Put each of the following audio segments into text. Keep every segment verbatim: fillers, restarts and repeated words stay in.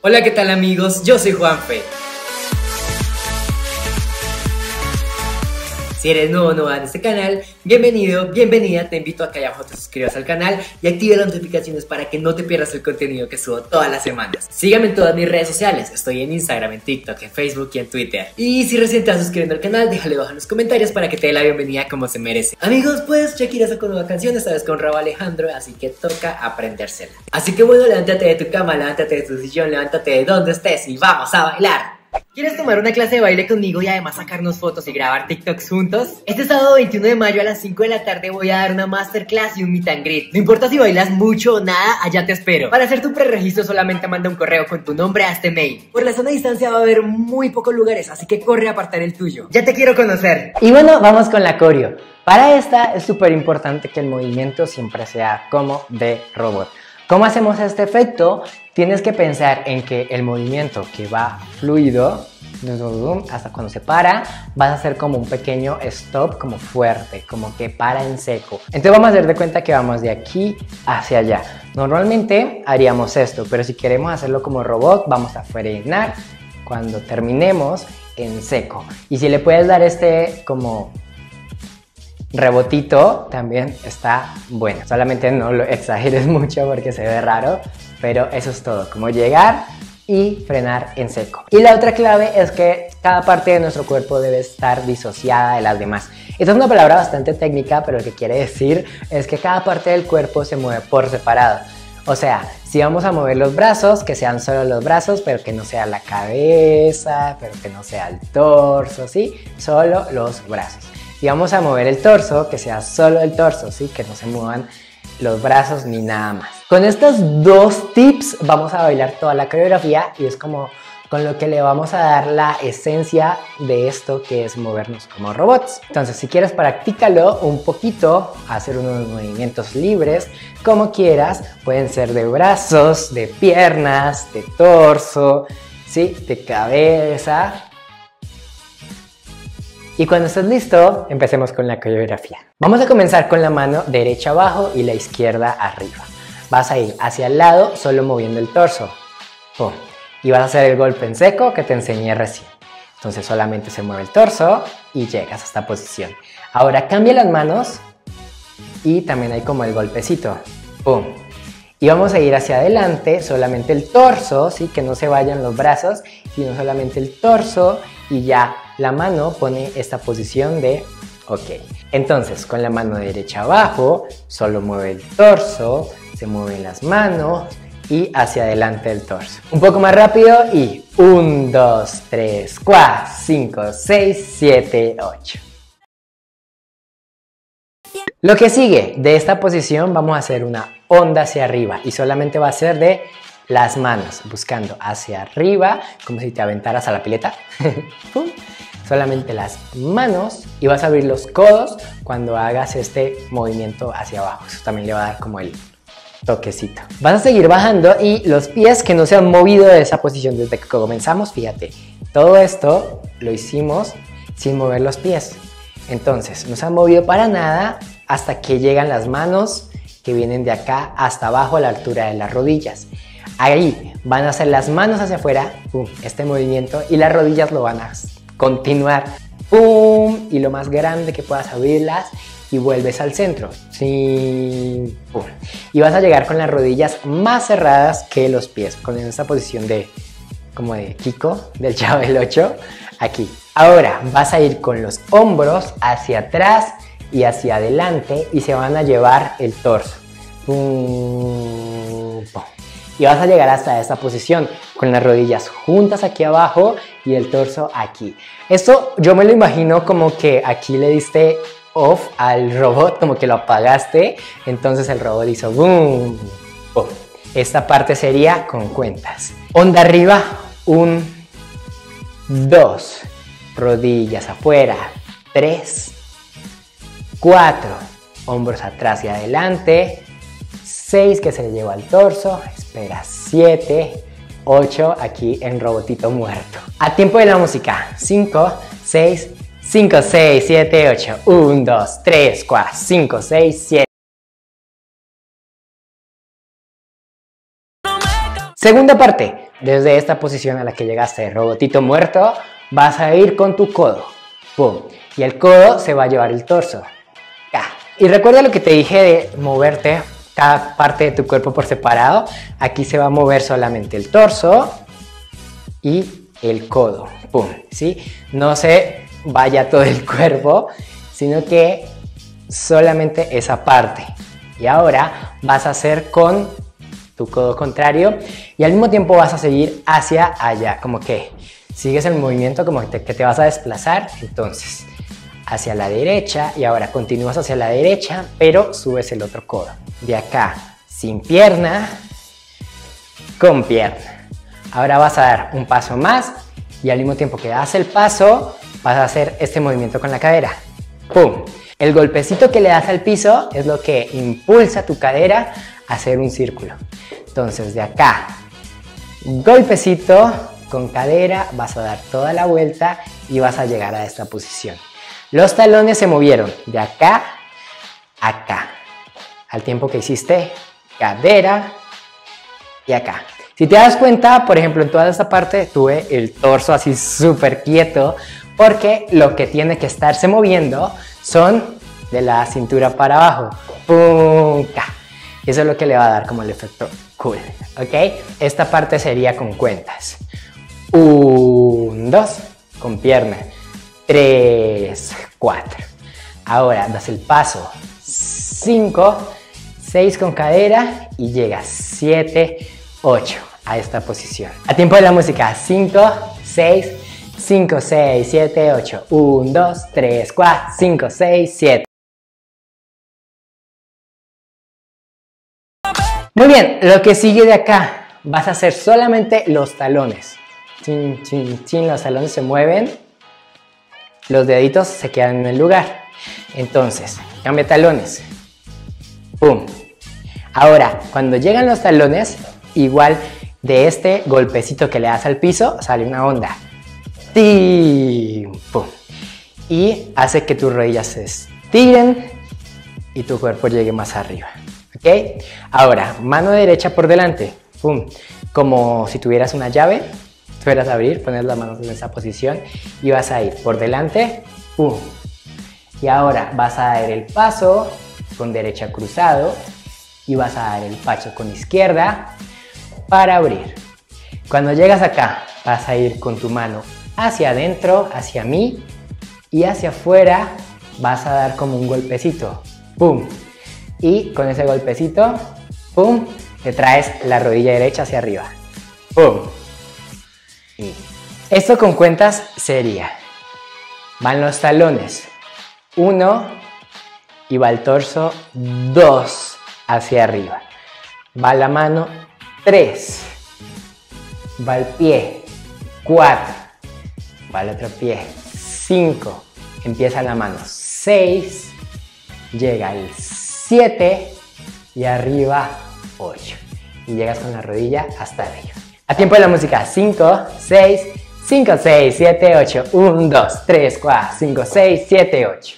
Hola, ¿qué tal amigos? Yo soy Juanfe. Si eres nuevo o nueva en este canal, bienvenido, bienvenida, te invito a que allá abajo te suscribas al canal y active las notificaciones para que no te pierdas el contenido que subo todas las semanas. Sígueme en todas mis redes sociales, estoy en Instagram, en TikTok, en Facebook y en Twitter. Y si recién te estás suscribiendo al canal, déjale abajo en los comentarios para que te dé la bienvenida como se merece. Amigos, pues Shakira sacó nueva canción, esta vez con Rauw Alejandro, así que toca aprendérsela. Así que bueno, levántate de tu cama, levántate de tu sillón, levántate de donde estés y vamos a bailar. ¿Quieres tomar una clase de baile conmigo y además sacarnos fotos y grabar TikToks juntos? Este sábado veintiuno de mayo a las cinco de la tarde voy a dar una masterclass y un meet and greet. No importa si bailas mucho o nada, allá te espero. Para hacer tu preregistro solamente manda un correo con tu nombre a este mail. Por la zona de distancia va a haber muy pocos lugares, así que corre a apartar el tuyo. Ya te quiero conocer. Y bueno, vamos con la coreo. Para esta es súper importante que el movimiento siempre sea como de robot. ¿Cómo hacemos este efecto? Tienes que pensar en que el movimiento que va fluido hasta cuando se para, vas a hacer como un pequeño stop, como fuerte, como que para en seco. Entonces vamos a hacer de cuenta que vamos de aquí hacia allá. Normalmente haríamos esto, pero si queremos hacerlo como robot, vamos a frenar cuando terminemos en seco. Y si le puedes dar este como rebotito, también está bueno. Solamente no lo exageres mucho porque se ve raro, pero eso es todo, como llegar y frenar en seco. Y la otra clave es que cada parte de nuestro cuerpo debe estar disociada de las demás. Esta es una palabra bastante técnica, pero lo que quiere decir es que cada parte del cuerpo se mueve por separado. O sea, si vamos a mover los brazos, que sean solo los brazos, pero que no sea la cabeza, pero que no sea el torso, ¿sí? Solo los brazos. Si vamos a mover el torso, que sea solo el torso, ¿sí? Que no se muevan los brazos ni nada más. Con estos dos tips vamos a bailar toda la coreografía y es como con lo que le vamos a dar la esencia de esto que es movernos como robots. Entonces, si quieres, practícalo un poquito, hacer unos movimientos libres, como quieras. Pueden ser de brazos, de piernas, de torso, ¿sí? De cabeza. Y cuando estés listo, empecemos con la coreografía. Vamos a comenzar con la mano derecha abajo y la izquierda arriba. Vas a ir hacia el lado solo moviendo el torso. ¡Pum! Y vas a hacer el golpe en seco que te enseñé recién. Entonces solamente se mueve el torso y llegas a esta posición. Ahora cambia las manos y también hay como el golpecito. ¡Pum! Y vamos a ir hacia adelante, solamente el torso, ¿sí? Que no se vayan los brazos, sino solamente el torso y ya la mano pone esta posición de ok. Entonces, con la mano derecha abajo, solo mueve el torso, se mueven las manos y hacia adelante el torso. Un poco más rápido y uno, dos, tres, cuatro, cinco, seis, siete, ocho. Lo que sigue de esta posición vamos a hacer una onda hacia arriba y solamente va a ser de las manos, buscando hacia arriba, como si te aventaras a la pileta. Solamente las manos y vas a abrir los codos cuando hagas este movimiento hacia abajo. Eso también le va a dar como el toquecito. Vas a seguir bajando y los pies que no se han movido de esa posición desde que comenzamos, fíjate, todo esto lo hicimos sin mover los pies. Entonces, no se han movido para nada hasta que llegan las manos que vienen de acá hasta abajo a la altura de las rodillas. Ahí van a hacer las manos hacia afuera, pum, este movimiento, y las rodillas lo van a continuar, pum, y lo más grande que puedas abrirlas y vuelves al centro, sí, pum. Y vas a llegar con las rodillas más cerradas que los pies, con esta posición de como de Kiko, del Chavo del ocho, aquí. Ahora vas a ir con los hombros hacia atrás y hacia adelante y se van a llevar el torso, pum, pum. Y vas a llegar hasta esta posición con las rodillas juntas aquí abajo y el torso aquí. Esto yo me lo imagino como que aquí le diste off al robot, como que lo apagaste, entonces el robot hizo boom, boom. Esta parte sería con cuentas. Onda arriba, un, dos, rodillas afuera, tres, cuatro, hombros atrás y adelante, seis que se le lleva al torso, espera, siete, ocho, aquí en robotito muerto. A tiempo de la música, cinco, seis, cinco, seis, siete, ocho, uno, dos, tres, cuatro, cinco, seis, siete. Segunda parte, desde esta posición a la que llegaste, robotito muerto, vas a ir con tu codo. ¡Pum! Y el codo se va a llevar el torso. ¡Ca! Y recuerda lo que te dije de moverte cada parte de tu cuerpo por separado. Aquí se va a mover solamente el torso y el codo. ¡Pum! ¿Sí? No se vaya todo el cuerpo, sino que solamente esa parte. Y ahora vas a hacer con tu codo contrario y al mismo tiempo vas a seguir hacia allá, como que sigues el movimiento como que te, que te vas a desplazar, entonces hacia la derecha y ahora continúas hacia la derecha, pero subes el otro codo. De acá, sin pierna, con pierna. Ahora vas a dar un paso más y al mismo tiempo que das el paso, vas a hacer este movimiento con la cadera. ¡Pum! El golpecito que le das al piso es lo que impulsa tu cadera a hacer un círculo. Entonces de acá, golpecito con cadera, vas a dar toda la vuelta y vas a llegar a esta posición. Los talones se movieron de acá a acá, al tiempo que hiciste cadera y acá. Si te das cuenta, por ejemplo, en toda esta parte tuve el torso así súper quieto, porque lo que tiene que estarse moviendo son de la cintura para abajo. ¡Pum! ¡Ca! Eso es lo que le va a dar como el efecto cool, ¿ok? Esta parte sería con cuentas. Un, dos, con pierna. Tres, cuatro. Ahora das el paso. Cinco, seis con cadera y llegas. Siete, ocho a esta posición. A tiempo de la música. Cinco, seis, cinco, seis, siete, ocho. uno, dos, tres, cuatro, cinco, seis, siete. Muy bien, lo que sigue de acá, vas a hacer solamente los talones. Chin, chin, chin, los talones se mueven, los deditos se quedan en el lugar. Entonces, cambia talones. ¡Pum! Ahora, cuando llegan los talones, igual de este golpecito que le das al piso, sale una onda. ¡Tim! ¡Pum! Y hace que tus rodillas se estiren y tu cuerpo llegue más arriba. ¿Ok? Ahora, mano derecha por delante. ¡Pum! Como si tuvieras una llave. Fueras a abrir, pones las manos en esa posición y vas a ir por delante. ¡Pum! Y ahora vas a dar el paso con derecha cruzado y vas a dar el paso con izquierda para abrir. Cuando llegas acá, vas a ir con tu mano hacia adentro, hacia mí, y hacia afuera vas a dar como un golpecito. ¡Pum! Y con ese golpecito, ¡pum!, te traes la rodilla derecha hacia arriba. ¡Pum! Y esto con cuentas sería, van los talones, uno, y va el torso, dos, hacia arriba. Va la mano, tres, va el pie, cuatro, va el otro pie, cinco, empieza la mano, seis, llega el siete y arriba ocho. Y llegas con la rodilla hasta arriba. A tiempo de la música, cinco, seis, cinco, seis, siete, ocho, uno, dos, tres, cuatro, cinco, seis, siete, ocho.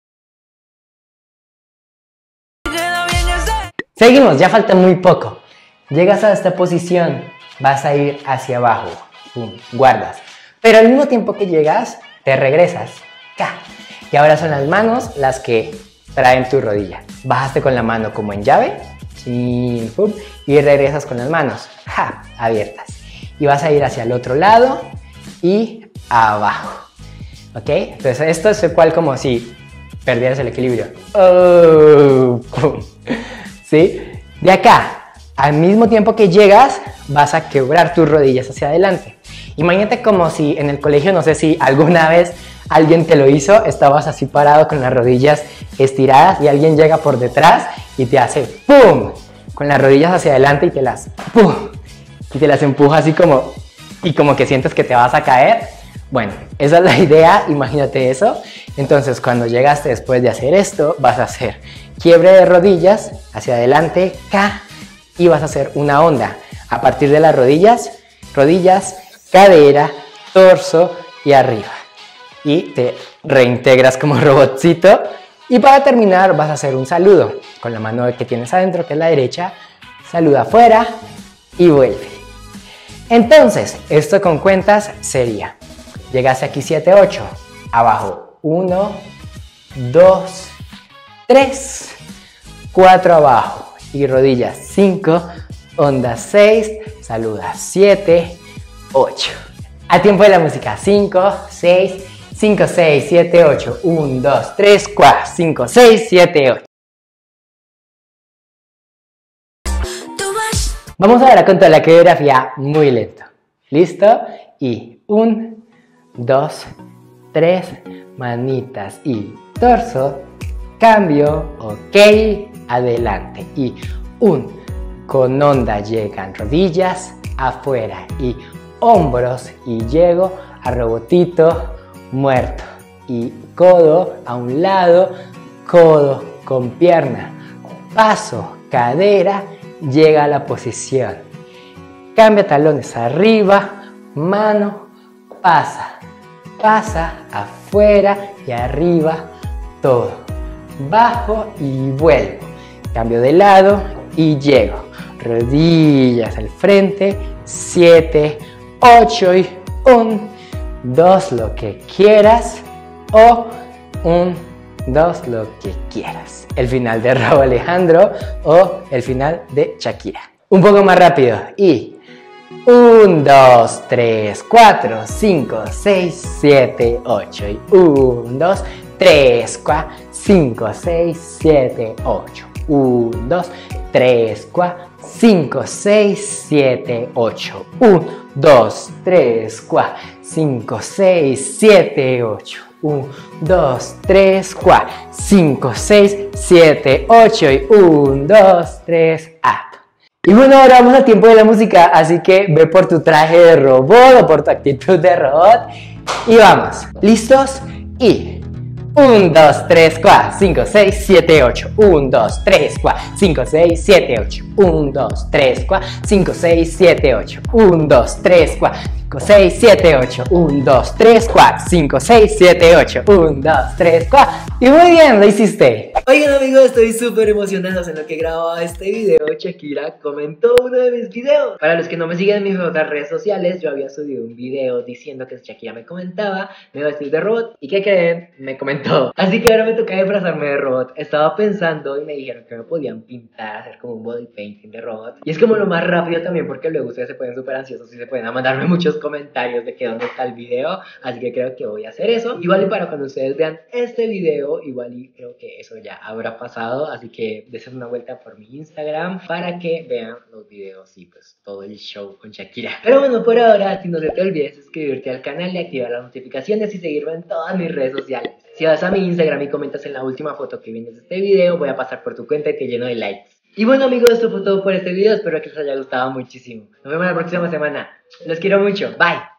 Seguimos, ya falta muy poco. Llegas a esta posición, vas a ir hacia abajo, pum, guardas. Pero al mismo tiempo que llegas, te regresas. ¡Ca! Y ahora son las manos las que traen tu rodilla. Bajaste con la mano como en llave, chin, pum, y regresas con las manos ¡ja!, abiertas. Y vas a ir hacia el otro lado y abajo. ¿Ok? Entonces esto es igual como si perdieras el equilibrio. Oh, pum. ¿Sí? De acá, al mismo tiempo que llegas, vas a quebrar tus rodillas hacia adelante. Imagínate como si en el colegio, no sé si alguna vez alguien te lo hizo, estabas así parado con las rodillas estiradas y alguien llega por detrás y te hace ¡pum!, con las rodillas hacia adelante y te las ¡pum!, y te las empuja así como, y como que sientes que te vas a caer. Bueno, esa es la idea, imagínate eso. Entonces cuando llegaste después de hacer esto, vas a hacer quiebre de rodillas hacia adelante, K, y vas a hacer una onda a partir de las rodillas, rodillas, cadera, torso y arriba. Y te reintegras como robotcito. Y para terminar vas a hacer un saludo con la mano que tienes adentro, que es la derecha. Saluda afuera y vuelve. Entonces, esto con cuentas sería, llegaste aquí siete, ocho, abajo uno, dos, tres, cuatro abajo y rodillas cinco, onda seis, saluda siete, ocho. A tiempo de la música, cinco, seis, cinco, seis, siete, ocho, uno, dos, tres, cuatro, cinco, seis, siete, ocho. Vamos ahora con toda la coreografía muy lento. ¿Listo? Y uno, dos, tres, manitas y torso, cambio, ok, adelante. Y un, con onda llegan rodillas afuera y hombros y llego a robotito muerto. Y codo a un lado, codo con pierna, paso, cadera, llega a la posición. Cambia talones arriba, mano, pasa, pasa, afuera y arriba, todo. Bajo y vuelvo. Cambio de lado y llego. Rodillas al frente, siete, ocho y un, dos, lo que quieras o un, dos, lo que quieras. El final de Rauw Alejandro o el final de Shakira. Un poco más rápido y uno, dos, tres, cuatro, cinco, seis, siete, ocho y uno, dos, tres, cuatro, cinco, seis, siete, ocho. uno, dos, tres, cuatro, cinco, seis, siete, ocho. uno, dos, tres, cuatro, cinco, seis, siete, ocho. uno, dos, tres, cuatro, cinco, seis, siete, ocho y uno, dos, tres, up. Y bueno, ahora vamos a tiempo de la música, así que ve por tu traje de robot o por tu actitud de robot y vamos. ¿Listos? Y uno, dos, tres, cuatro, cinco, seis, siete, ocho. uno, dos, tres, cuatro, cinco, seis, siete, ocho. uno, dos, tres, cuatro, cinco, seis, siete, ocho. uno, dos, tres, cuatro, cinco, seis, siete, ocho. uno, dos, tres, cuatro, cinco, seis, siete, ocho. uno, dos, tres, cuatro. Y muy bien, lo hiciste. Oigan amigos, estoy súper emocionado en lo que grababa este video. Shakira comentó uno de mis videos. Para los que no me siguen en mis otras redes sociales, yo había subido un video diciendo que Shakira me comentaba, me iba a vestir de robot. ¿Y qué creen? Me comentó. Así que ahora me toca disfrazarme de robot. Estaba pensando y me dijeron que me podían pintar, hacer como un body painting de robot. Y es como lo más rápido también, porque luego ustedes se pueden súper ansiosos y se pueden a mandarme muchos comentarios de que dónde está el video. Así que creo que voy a hacer eso. Igual y para cuando ustedes vean este video, igual y creo que eso ya habrá pasado, así que desen una vuelta por mi Instagram para que vean los videos y pues todo el show con Shakira. Pero bueno, por ahora, si no se te olvides suscribirte al canal y activar las notificaciones y seguirme en todas mis redes sociales. Si vas a mi Instagram y comentas en la última foto que vienes de este video, voy a pasar por tu cuenta y te lleno de likes. Y bueno amigos, esto fue todo por este video, espero que les haya gustado muchísimo. Nos vemos la próxima semana. Los quiero mucho, bye.